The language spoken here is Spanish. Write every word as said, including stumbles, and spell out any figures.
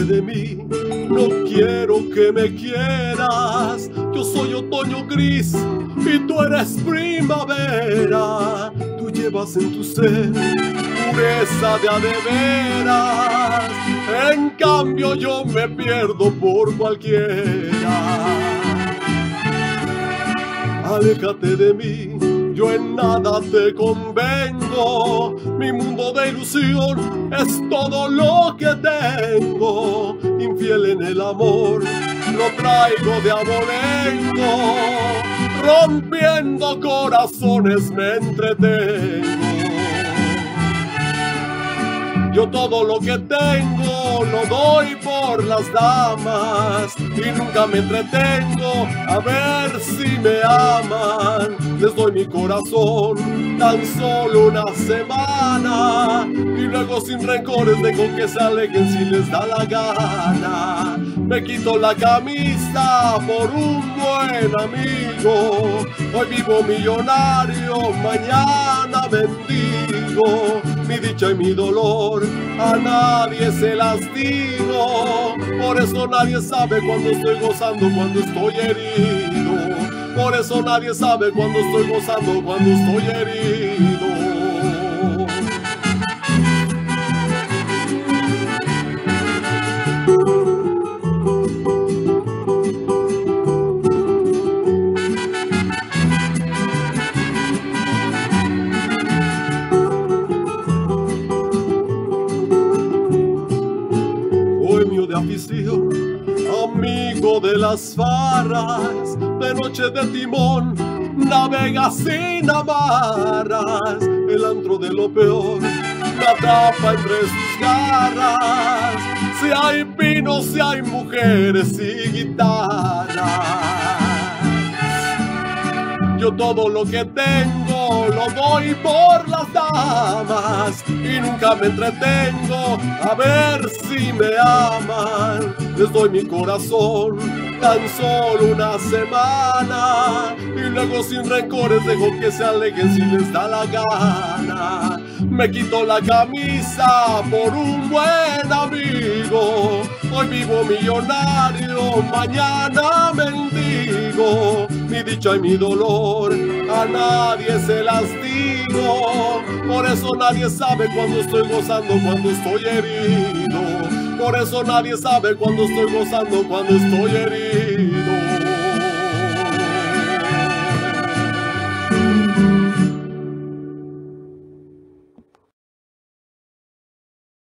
aléjate de mí, no quiero que me quieras. Yo soy otoño gris y tú eres primavera. Tú llevas en tu ser pureza de a de veras. En cambio yo me pierdo por cualquiera. Aléjate de mí, yo en nada te convengo. Mi mundo de ilusión es todo lo que tengo. Infiel en el amor, lo traigo de abolengo. Rompiendo corazones me entretengo. Yo todo lo que tengo lo doy por las damas y nunca me entretengo a ver si me aman. Les doy mi corazón tan solo una semana y luego sin rencores dejo que se alejen si les da la gana. Me quito la camisa por un buen amigo. Hoy vivo millonario, mañana mendigo. Mi dicha y mi dolor a nadie se las digo. Por eso nadie sabe cuando estoy gozando, cuando estoy herido. Por eso nadie sabe cuando estoy gozando, cuando estoy herido. Bohemio de afición, amigo de las farras, de noche de timón, navega sin amarras. El antro de lo peor me atrapa entre sus garras. Si hay vino, si hay mujeres y guitarras. Yo todo lo que tengo lo doy por las damas y nunca me entretengo a ver si me aman. Les doy mi corazón tan solo una semana y luego sin rencores dejo que se alejen si les da la gana. Me quito la camisa por un buen amigo. Hoy vivo millonario, mañana mendigo. Mi dicha y mi dolor a nadie se las digo. Por eso nadie sabe cuando estoy gozando, cuando estoy herido. Por eso nadie sabe cuando estoy gozando, cuando estoy herido.